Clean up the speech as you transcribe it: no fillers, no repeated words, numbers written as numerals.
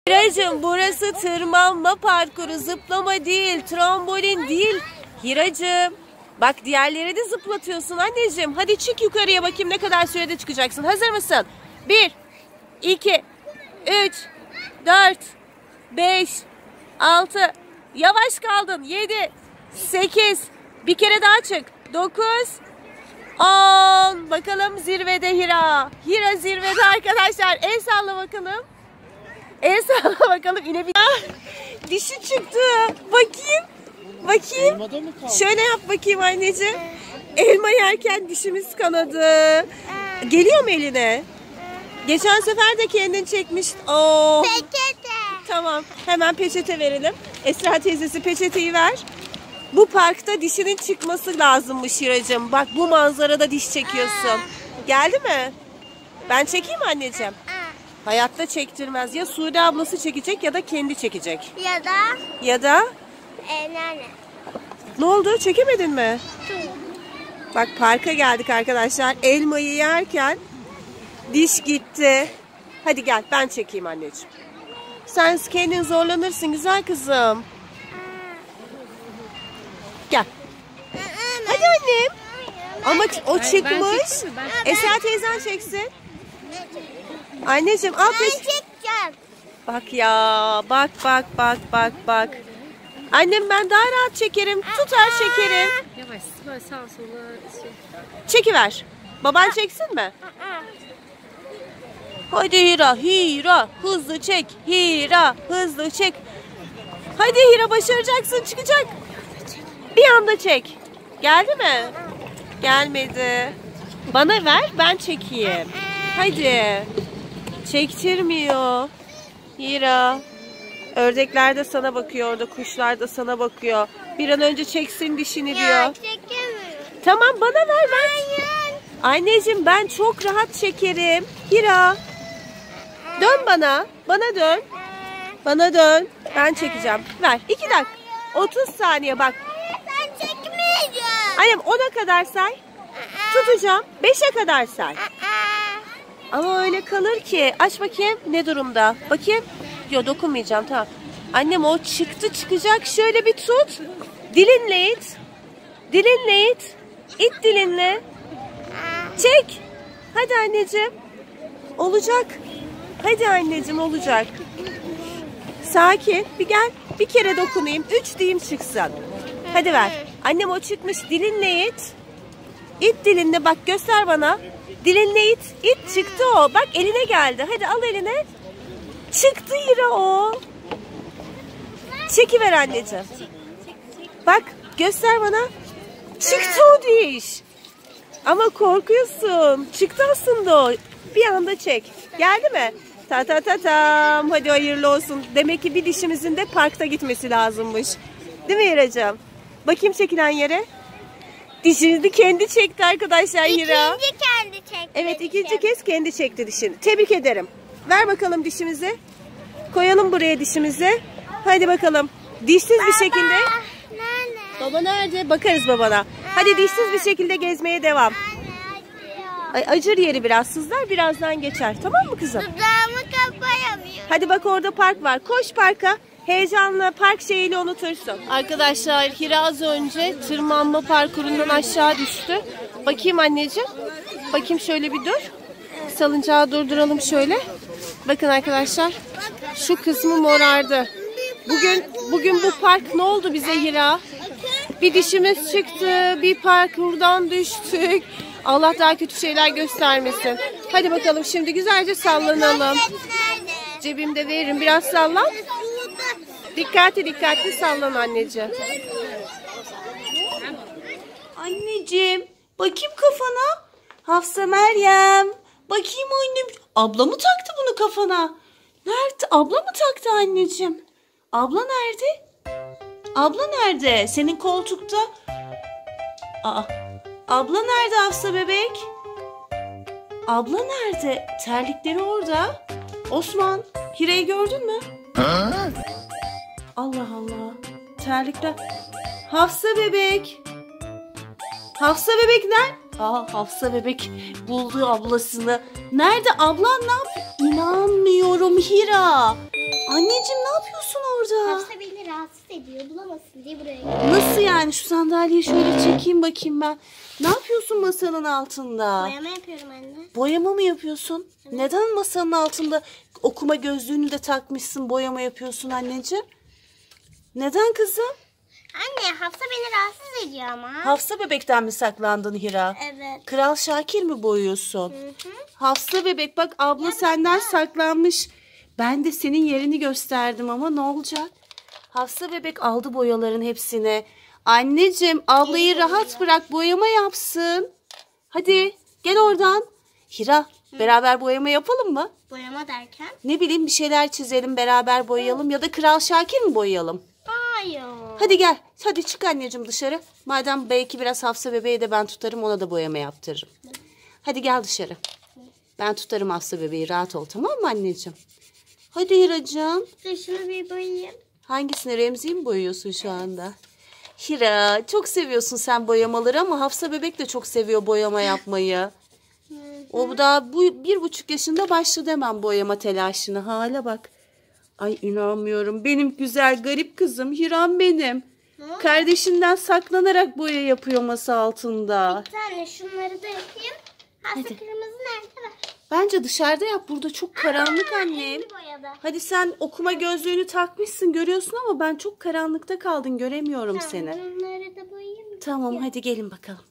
Hiracığım, burası tırmanma parkuru, zıplama değil, trambolin değil. Hiracığım, bak diğerleri de zıplatıyorsun anneciğim. Hadi çık yukarıya bakayım ne kadar sürede çıkacaksın. Hazır mısın? 1, 2, 3, 4, 5, 6, yavaş kaldın. 7, 8, bir kere daha çık. 9, 10. Bakalım zirvede Hira. Hira zirvede arkadaşlar. El salla bakalım. El salla bakalım. Dişi çıktı. Bakayım. Bakayım. Şöyle yap bakayım anneciğim. Elma yerken dişimiz kanadı. Geliyor mu eline? Geçen sefer de kendin çekmiştin. Oo. Peçete. Tamam. Hemen peçete verelim. Esra teyzesi peçeteyi ver. Bu parkta dişinin çıkması lazımmış Hiracığım. Bak bu manzarada diş çekiyorsun. Geldi mi? Ben çekeyim mi anneciğim? Hayatta çektirmez. Ya Sude ablası çekecek ya da kendi çekecek. Ya da Nane. ne oldu? Çekemedin mi? Bak parka geldik arkadaşlar. Elmayı yerken diş gitti. Hadi gel ben çekeyim anneciğim. Sen kendin zorlanırsın güzel kızım. Gel. Hadi annem. Ama o çıkmış. Esra teyzen çeksin. Anneciğim al Çekeceğim. Bak ya. Bak. Annem ben daha rahat çekerim. Tutar çekerim. Yavaş böyle sağa sola. Çekiver. Baban çeksin mi? Hadi Hira. Hızlı çek. Hira hızlı çek. Hadi Hira başaracaksın çıkacak. Bir anda çek. Geldi mi? Gelmedi. Bana ver ben çekeyim. Hadi. Çektirmiyor. Hira. Ördekler de sana bakıyor orada. Kuşlar da sana bakıyor. Bir an önce çeksin dişini diyor. Çekemiyorum. Tamam bana ver ben. Anneciğim ben çok rahat çekerim. Hira. Dön bana. Bana dön. Bana dön. Ben çekeceğim. Ver. 2 dakika. 30 saniye bak. Ben çekmeyeceğim. Annem 10'a kadar say. Tutacağım. 5'e kadar say. Ama öyle kalır ki. Aç bakayım ne durumda. Bakayım. Yok dokunmayacağım tamam. Annem o çıkacak. Şöyle bir tut. Dilinle it. Dilinle it. İt dilinle. Çek. Hadi anneciğim. Olacak. Hadi anneciğim olacak. Sakin. Bir gel. Bir kere dokunayım. 3 diyeyim çıksın. Hadi ver. Annem o çıkmış. Dilinle it. İt dilinle. Bak göster bana. Dilinle it. İt çıktı o. Bak eline geldi. Hadi al eline. Çıktı Hira o. Çekiver anneciğim. Bak göster bana. Çıktı o diş. Ama korkuyorsun. Çıktı aslında o. Bir anda çek. Geldi mi? Tam. Hadi hayırlı olsun. Demek ki bir dişimizin de parkta gitmesi lazımmış. Değil mi Hiracığım? Bakayım çekilen yere. Dişini kendi çekti arkadaşlar Hira. İkinci kendi çekti. Evet ikinci kez kendi çekti dişini. Tebrik ederim. Ver bakalım dişimizi. Koyalım buraya dişimizi. Hadi bakalım. Dişsiz bir şekilde. Nerede? Baba nerede? Bakarız babana. Hadi dişsiz bir şekilde gezmeye devam. Ay, acır yeri biraz sızlar. Birazdan geçer. Tamam mı kızım? Dudağımı kapayamıyorum. Hadi bak orada park var. Koş parka. Heyecanla park şeyini unutursun. Arkadaşlar Hira az önce tırmanma parkurundan aşağı düştü. Bakayım anneciğim. Bakayım şöyle bir dur. Salıncağı durduralım şöyle. Bakın arkadaşlar. Şu kısmı morardı. Bugün bu park ne oldu bize Hira? Bir dişimiz çıktı. Bir parkurdan düştük. Allah daha kötü şeyler göstermesin. Hadi bakalım şimdi güzelce sallanalım. Cebimde veririm. Biraz sallan. Dikkatli sallan anneciğim. Anneciğim bakayım kafana. Hafsa Meryem. Bakayım annem. Abla mı taktı bunu kafana? Nerede? Abla mı taktı anneciğim? Abla nerede? Abla nerede? Senin koltukta. Aa, abla nerede Hafsa bebek? Abla nerede? Terlikleri orada. Osman, Hira'yı gördün mü? Allah Allah. Terlikler. Hafsa bebek. Hafsa bebek nerede? Hafsa bebek buldu ablasını. Nerede? Ablan ne yapıyor? İnanmıyorum Hira. rahatsız ediyor. Bulamasın diye buraya geldim. Nasıl yani? Şu sandalyeyi şöyle çekeyim bakayım ben. Ne yapıyorsun masanın altında? Boyama yapıyorum anne. Boyama mı yapıyorsun? Neden masanın altında okuma gözlüğünü de takmışsın, boyama yapıyorsun anneciğim? Neden kızım? Anne Hafsa beni rahatsız ediyor ama. Hafsa bebekten mi saklandın Hira? Evet. Kral Şakir mi boyuyorsun? Hı. Hafsa bebek bak abla senden saklanmış. Ben de senin yerini gösterdim ama ne olacak? Hafsa bebek aldı boyaların hepsini. Anneciğim ablayı rahat bırak, boyama yapsın. Hadi gel oradan. Hira beraber boyama yapalım mı? Boyama derken? Ne bileyim bir şeyler çizelim, beraber boyayalım ya da Kral Şakir mi boyayalım? Hayır. Hadi gel. Hadi çık anneciğim dışarı. Madem belki biraz Hafsa bebeği de ben tutarım, ona da boyama yaptırırım. Hadi gel dışarı. Ben tutarım Hafsa bebeği, rahat ol, tamam mı anneciğim? Hadi Hiracığım. Dur şunu bir boyayayım. Hangisini, Remzi'yi mi boyuyorsun şu anda? Hira çok seviyorsun sen boyamaları ama Hafsa bebek de çok seviyor boyama yapmayı. O daha bu 1,5 yaşında başladı hemen boyama telaşını. Hale bak. Ay inanmıyorum. Benim güzel garip kızım Hiram benim. Kardeşinden saklanarak boya yapıyor masa altında. Bir tane şunları da yapayım. Hafsa kırmızı nerede var? Bence dışarıda yap. Burada çok karanlık annem. Elini boyadı. Hadi sen okuma gözlüğünü takmışsın görüyorsun ama ben çok karanlıkta kaldım. Göremiyorum seni. Bunları da boyayayım mı? Tamam hadi gelin bakalım.